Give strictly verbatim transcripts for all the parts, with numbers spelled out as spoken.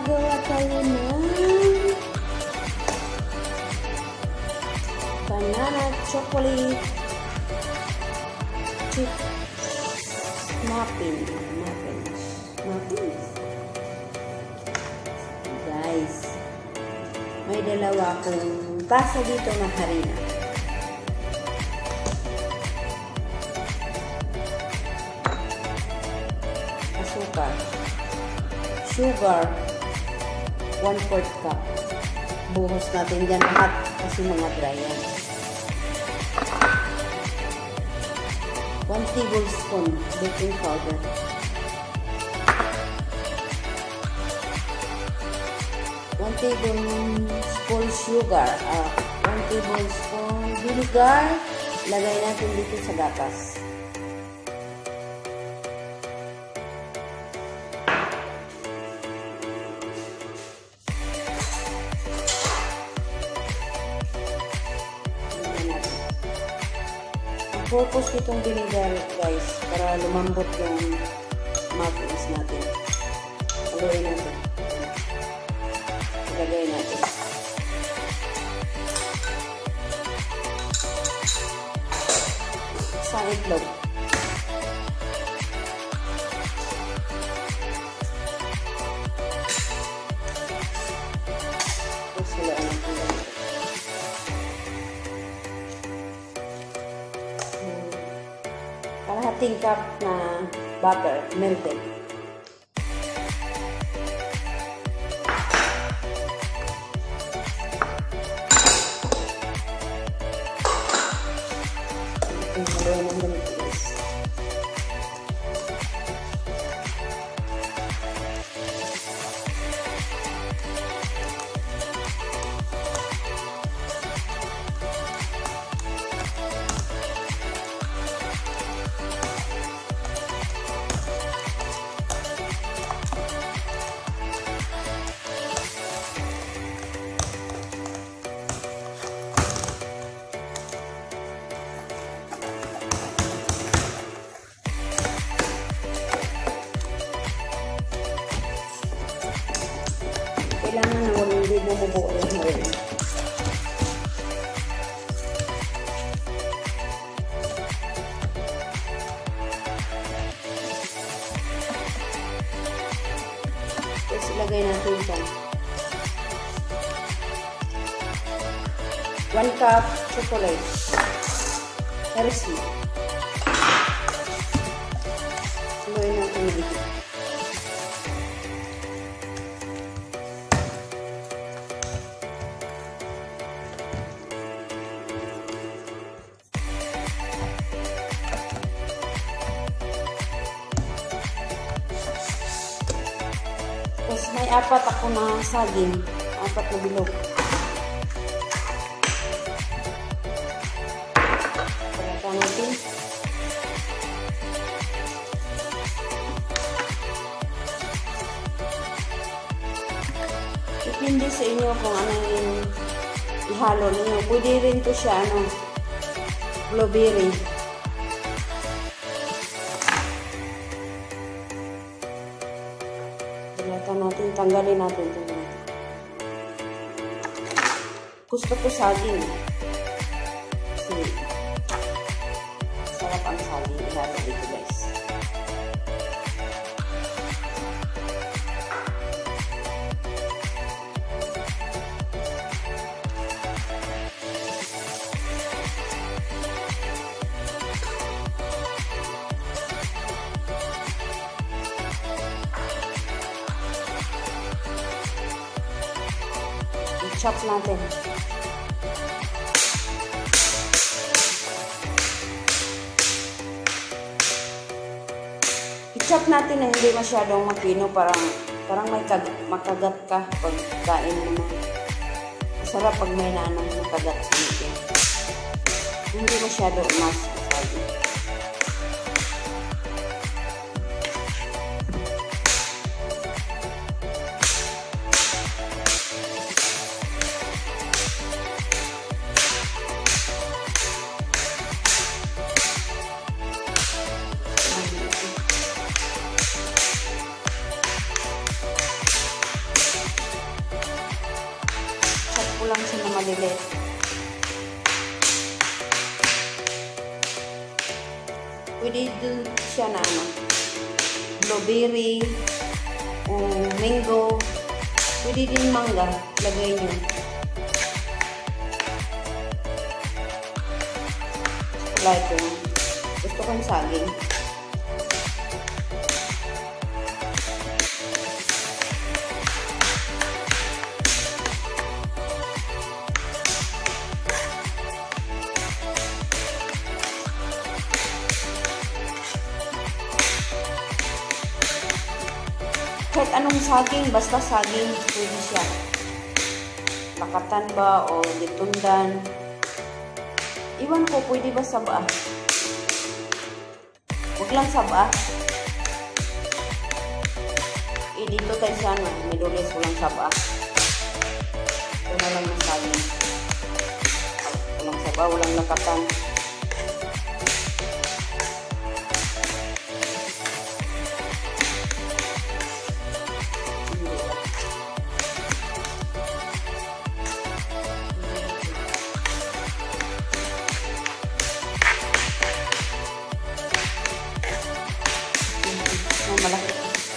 gagawa tayo ng banana chocolate chip muffin. Muffin. Muffin. Guys, may dalawa akong tasa dito ng harina. Asukar. Sugar, one fourth cup. Buhos natin dyan lahat kasi mga dry yan. one tablespoon baking powder. one tablespoon sugar. Uh, one tablespoon vinegar. Lagay natin dito sa gatas. Purpose nitong vinegar, guys, para lumambot yung muffins natin. Haluin natin. Ilagay natin. Isang itlog. Tapos haluin natin. Kalahating cup na butter, melted. Ito haluin ng ganito, guys. Kailangan na walang hindi bumubuo yung harin. Tapos ilagay natin ito. one cup chocolate. Hershey. Haluin natin dito. Tapos may apat ako na saging. Apat na bilog. Palatan natin. Depende sa inyo kung ano yung ihalo niyo. Pwede rin to siya, ano, blueberry. Natin, tanggalin natin ito. Gusto ko saging. Kasi sarap ang saging. Ilalo dito, guys. I-chop natin. I-chop natin na hindi masyadong mapino, parang parang may makagat ka pag kain mo. Masarap pag may naanong makagat sa mapino. Hindi masyado mas masabi. pwede din siya na ano, blueberry, o mango, pwede din mangga, lagay nyo. Like ko. Gusto kong saging. Kahit anong saging, basta saging, pwede siya. Lakatan ba o ditundan. Iwan ko, pwede ba saba? Huwag lang saba. Eh, dito tayo sana. Midulis, walang saba. Ito na lang ng saging. Walang saba, walang lakatan. Malaki.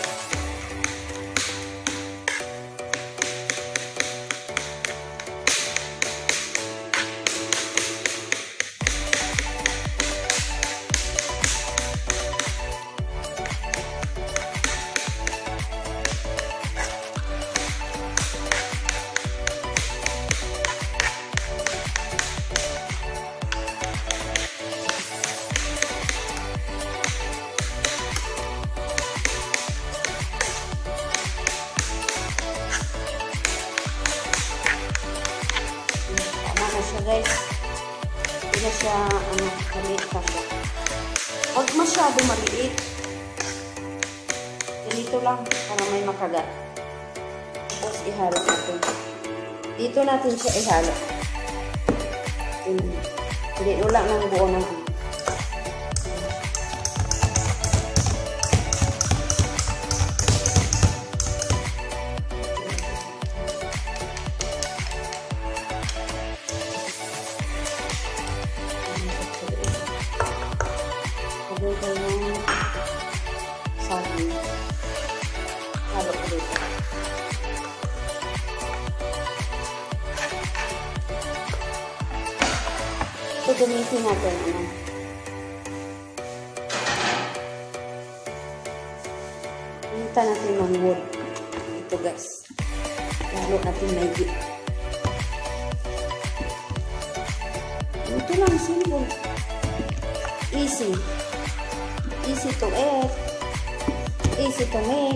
Guys, hindi na siya, ano, maliit pa siya. Huwag masyado maliit. Dito lang, para may makagat. Tapos, ihalo natin. Dito natin siya ihalo. Hindi, wala nang buo naman. Lagay ko yung saging. Halo ko dito. Ito gamitin natin. Ano? Pinita natin ng wood. Ito guys. Lalo natin maigi. Ito lang, simple. Easy. Easy to eat. Easy to make.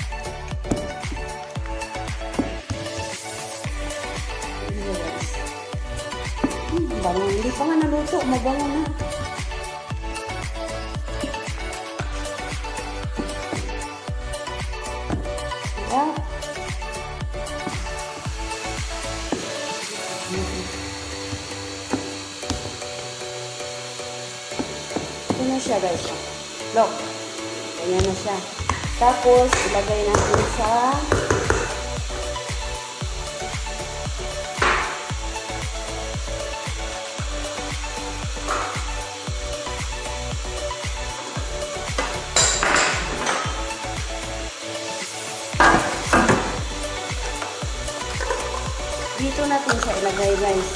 Hmm, bango. Hindi pa nga naluto. Mabango na. Sarap. Ito na siya guys. Look. Ganyan na siya. Tapos, ilagay natin sa dito natin siya ilagay guys.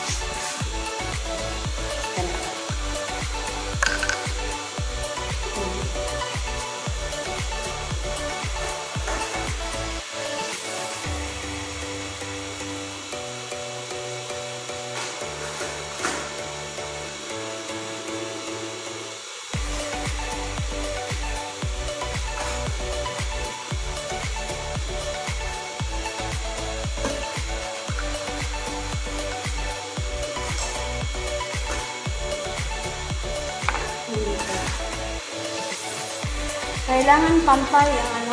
Kailangan pantay ang ano.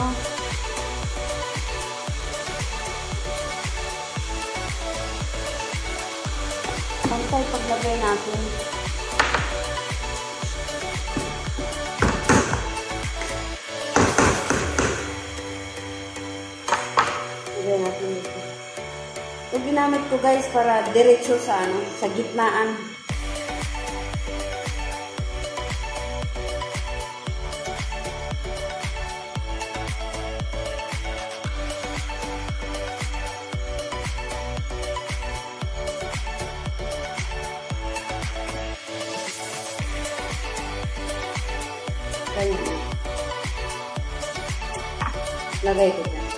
Pantay paglagay natin. Lagay natin dito. Ito ginamit ko guys para diretso sa ano, sa gitnaan. Kaya, lagay ko na.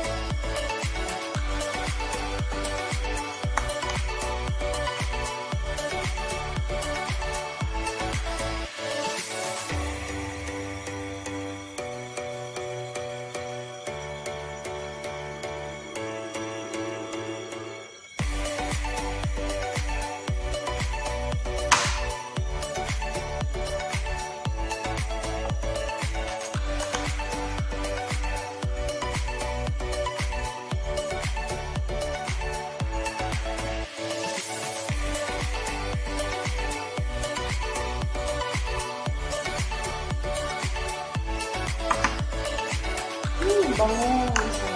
Bango.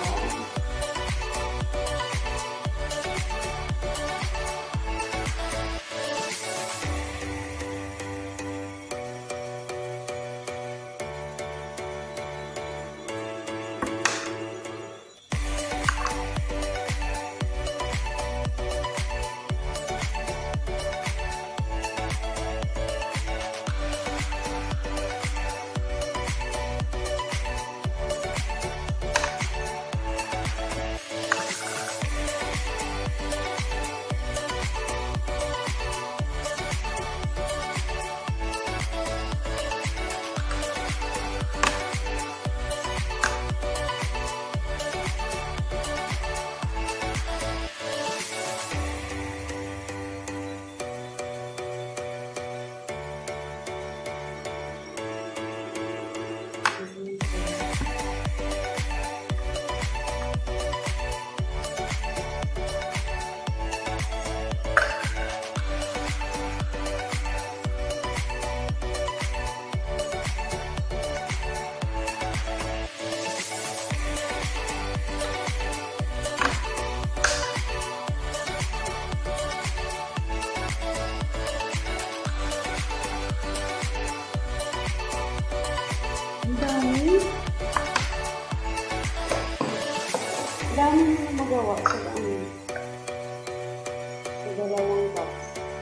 Dami mo na magawa sa ano, sa dalawang box.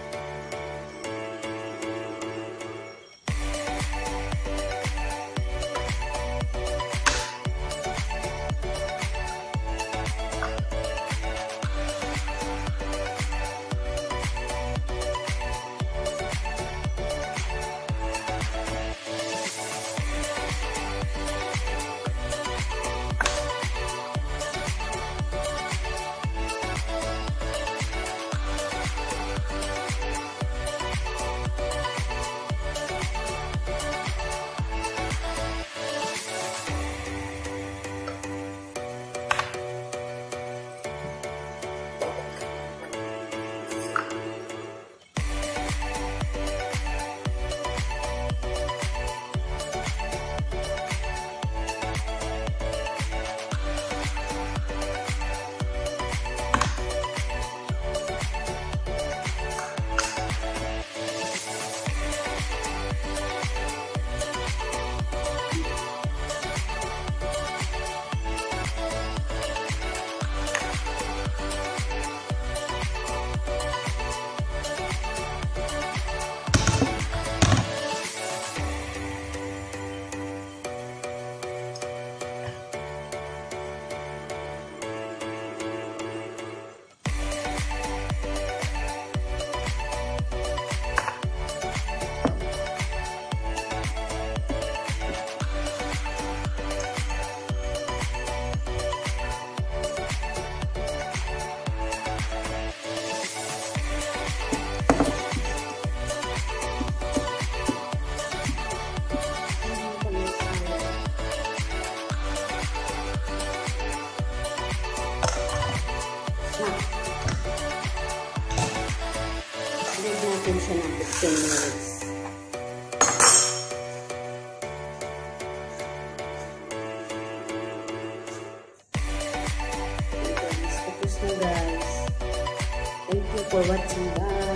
Natin siya ng fifteen minutes. Tapos na guys. Thank you for watching guys.